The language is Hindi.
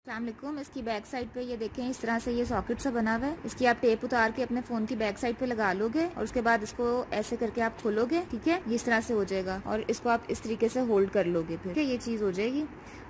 अस्सलाम वालेकुम। इसकी बैक साइड पे ये देखें इस तरह से ये सॉकेट सा बना हुआ है। इसकी आप टेप उतार के अपने फोन की बैक साइड पे लगा लोगे और उसके बाद इसको ऐसे करके आप खोलोगे, ठीक है, ये इस तरह से हो जाएगा और इसको आप इस तरीके से होल्ड कर लोगे, फिर ये चीज हो जाएगी।